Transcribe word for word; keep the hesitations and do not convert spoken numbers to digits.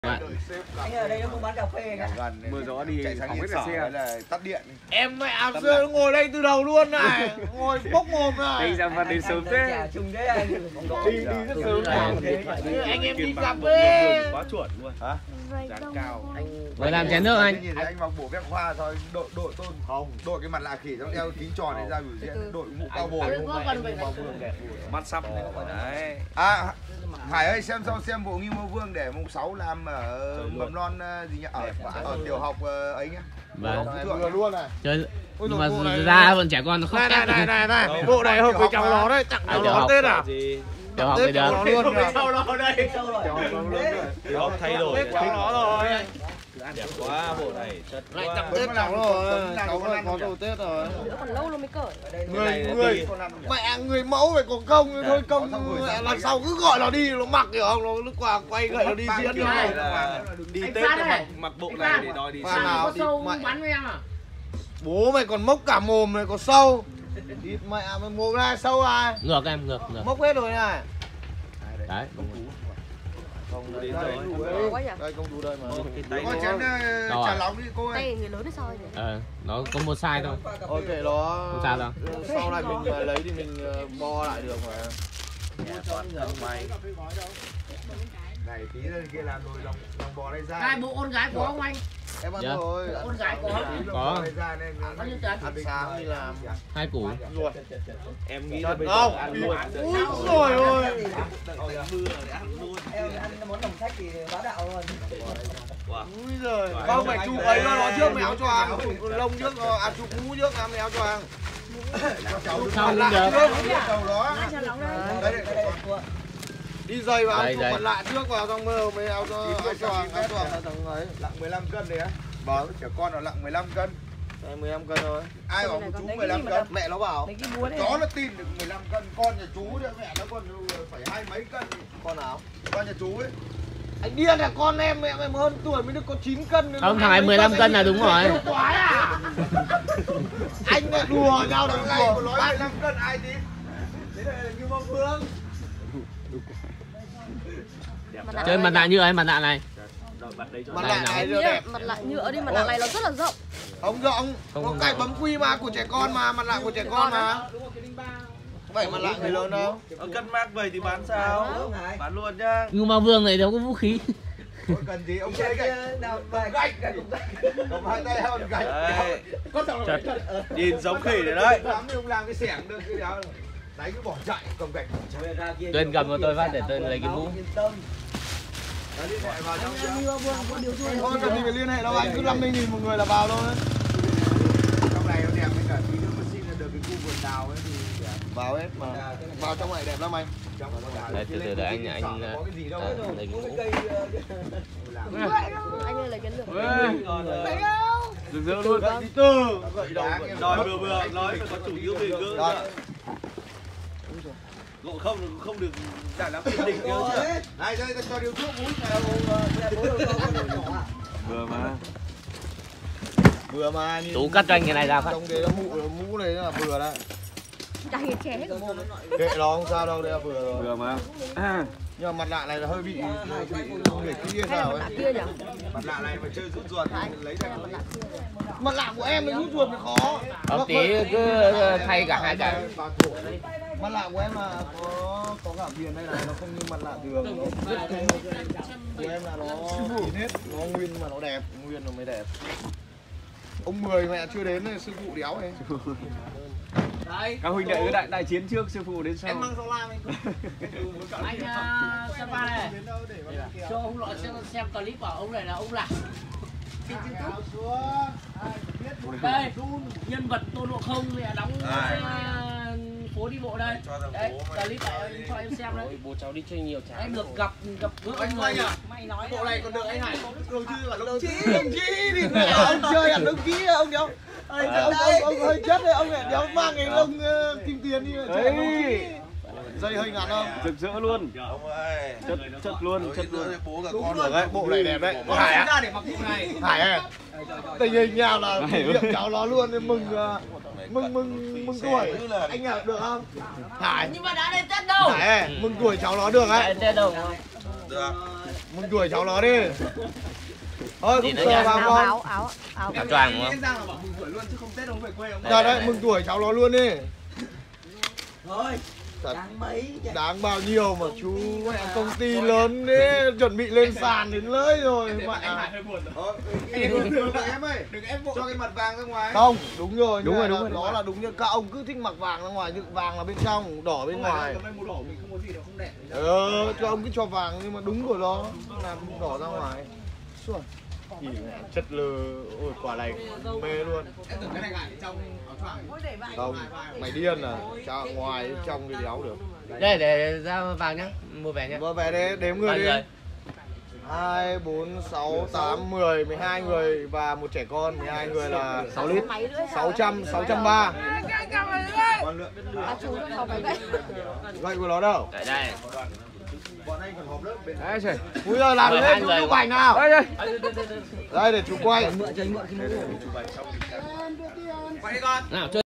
Anh ở đây nó không bán cà phê cả. Mưa gió đi chạy sang không yên biết sở xe là tắt điện. Em mẹ áo xưa ngồi đây từ đầu luôn này, ngồi bốc mồm này. Đi ra mặt đến sớm thế. Chung đấy anh. Đi đi rất sớm. Anh em đi cà phê. Quá chuẩn luôn. Hả? Dàn cao. Mới làm chén nước anh. Nhìn thấy anh mặc bộ vest hoa thôi, đội đội tôn không, đội cái mặt lạ khỉ xong đeo kính tròn này ra biểu diễn, đội mũ cao bồi. Mắt sắp đấy. À Hải ơi, xem sau xem bộ Ngưu Mơ Vương để mùng sáu làm ở mầm non gì nhỉ, ở ở tiểu học ấy nhá. Vâng. Vừa luôn này. Chơi nhưng mà ra bọn trẻ con nó khóc. Này này này này này, bộ này hợp với cháu nó đấy, tặng cháu nó Tết à? Tiểu học bây giờ. Luôn rồi. Cháu nó đây. Tiểu học thay đổi cháu nó rồi. Đẹp quá bộ này. Lại tặng Tết cháu rồi. Cháu lại có đồ Tết rồi. Còn lâu rồi mới cởi. Người người mẹ người mẫu phải có công thôi, công lần sau cứ gọi nó đi nó mặc hiểu không, nó lúc qua quay gậy nó đi diễn đi. Đi Tết nó mặc mặc bộ này để đòi đi. Nào thì bắn với em à? Bố mày còn mốc cả mồm này, có sâu. Địt mẹ mày mồm này sâu ai? Ngược em, ngược, ngược. Mốc hết rồi này. Đấy. Không đến rồi. Đây công đủ đây mà. Có chén trà nóng đi cô ơi. Tay người lớn hay sao vậy? Ờ, nó có một size thôi. Ôi kệ nó. Không sao đâu. Sau này mình lấy thì mình bo lại được mà. Này tí nữa kia làm rồi lòng lòng bò đây ra. Hai bộ con gái có không anh? Em ăn rồi. Con gái có. Có. Bao nhiêu tiền? Ăn sáng đi làm. Hai củ. Rồi. Em nghĩ là bây giờ không ăn luôn. Úi rồi ôi. Em ăn món đồng sách thì bá đạo luôn. Úi giời. Không phải chụp ấy nó trước mèo cho ăn, chụp lông trước, à chụp mũ trước ăn mèo cho ăn. Xong lại giờ. trước đó. Đi giày vào chụp mặt lạ trước vào xong mới mới áo cho áo choàng áo choàng là thằng ấy. Nặng mười lăm cân đấy á. Bảo trẻ con nó nặng mười lăm cân. Đây mười lăm cân thôi. Ai bảo chú mười lăm cân? Mẹ nó bảo. Chó nó tin được mười lăm cân, con nhà chú đấy mẹ nó còn phải hai mấy cân. Con nào? Con nhà chú ấy. Anh điên à, con em mẹ em hơn tuổi mới được có chín cân. Không, thằng ấy mười lăm cân là đúng rồi. Quái à. Anh lại đùa nhau được ngày đùa. mà nói mười lăm cân ai tin? Thế này là như mong Vương. Chơi mặt nạ như ấy, mặt nạ này. Mặt nạ này rất đẹp. Mặt nạ nhựa đi, mặt nạ này nó rất là rộng. Không rộng, có cái bấm quy mà của trẻ con mà, mặt nạ của trẻ con mà. Vậy mặt nạ người lớn đâu? Cân mác vậy thì bán sao? Bán luôn nhá. Nhưng mà Vương này đâu có vũ khí. Cần gì ông chơi gạch nào gạch cầm hai tay hơn gạch. Con tàu nhìn giống khỉ rồi đấy. Lắm ông làm cái xẻng được cái đó. Đấy cứ bỏ chạy cầm gạch. Tuyên cầm cho tôi phát để tôi lấy cái mũ. Liên hệ vào trong thôi cần gì phải liên hệ đâu, anh cứ năm mươi nghìn một người là vào thôi. Trong này nó đẹp với cả tí nữa mà xin được cái khu vườn đào ấy thì vào hết mà. Vào trong này đẹp lắm anh. Đấy, từ từ để anh anh có cái gì đâu. lấy cái mũ. Anh ơi lấy cái lược. Rực rỡ luôn. Đi từ. Nói vừa vừa nói phải có chủ yếu về gương. Ngộ không không được giải lắm định đỉnh nữa chứ. Này đây cho điều thuốc mũi vừa mà. Vừa mà. Tú cắt cho anh cái này ra phát. Trong đấy mũ mũ này là vừa đấy. Đang nghe trẻ hết rồi. Kệ nó không sao đâu, đây là vừa rồi. Vừa mà. Nhưng mà mặt nạ này là hơi bị người kia sao ấy. Kia nhỉ? mặt nạ này mà chơi rút ruột lấy ra mặt nạ. Mặt nạ của em mới rút ruột mới khó. Ông tí cứ thay cả hai cái. Mặt nạ của em là có có cả viền đây này, nó không như mặt nạ thường. Của em là nó nhìn hết, nó nguyên mà nó đẹp, nguyên nó mới đẹp. Ông Mười mẹ chưa đến này, sư phụ đéo này. Các huynh đệ cứ đại đại chiến trước, sư phụ đến sau. Em mang sau lam anh. Anh uh, Sapa này cho ông loại xem, xem clip của ông này là ông là đây nhân vật Tôn Ngộ Không mẹ đóng uh, phố đi bộ đây. Đấy, clip này anh cho em xem đấy. Bố cháu đi chơi nhiều chả. Anh được gặp gặp gỡ anh người à? Mày nói bộ này còn được anh Hải có đường chứ là đồng chí, đồng chí thì ông chơi ăn đồng chí ông đéo. Ông ông ông hơi chất đấy, ông lại đéo mang cái lông kim tiền đi chơi. Dây hơi ngắn không? Rực rỡ luôn. Chất chất luôn, chất luôn. Bố cả đúng con rồi đấy, bộ này đẹp đấy. Hải á? Hải à? Tình hình nhau là kỷ niệm cháu nó luôn nên mừng mừng mừng mừng tuổi. Anh nhờ được không? Hải. nhưng mà đã đến Tết đâu. Hải ơi, mừng tuổi cháu nó được ấy. Tết đâu. được. Mừng tuổi cháu nó đi. Thôi Gì không nữa sờ nhỉ? vào áo con. áo áo áo Áo choàng đúng không? Em Giang là bảo mừng tuổi luôn chứ không Tết không về quê không? Dạ đấy, mừng tuổi cháu nó luôn đi. Thôi Thật. đáng mấy Đáng bao nhiêu mà chú mẹ công ty lớn đấy, chuẩn bị lên sàn đến nơi rồi Anh mẹ. Hải hơi buồn rồi. Ờ, em đừng đừng em ơi, Đừng ép bộ. cho cái mặt vàng ra ngoài. Không, đúng rồi, Đúng như rồi, này đúng là- rồi, Đó là đúng như các ông cứ thích mặc vàng ra ngoài, nhưng vàng là bên trong, đỏ bên ngoài. Hôm nay màu đỏ mình không có gì đâu, không đẹp. Ờ, các ông cứ cho vàng nhưng mà đúng của nó, làm đỏ ra ngoài. Xua. Ý, chất lơ, ôi quả này mê luôn. Em tưởng cái này gài trong áo choàng. Không, mày điên à, chả ngoài trong thì đéo được. Đây để ra vàng nhá, mua về nhá. Vừa về đấy, đếm người Bao đi. người? hai, bốn, sáu, tám, mười, mười hai người và một trẻ con, mười hai người là sáu lít. máy nữa sáu trăm, sáu trăm ba. Còn lượng à, chú nó có cái vậy Gậy của nó đâu? Đây đây. bọn anh còn họp lớp bên Đấy trời. Úi giời, làm mười lên hai chú người chụp mà. ảnh nào. Đây đây. Đây để chú quay. mượn cho anh mượn cái mũ Nào chơi.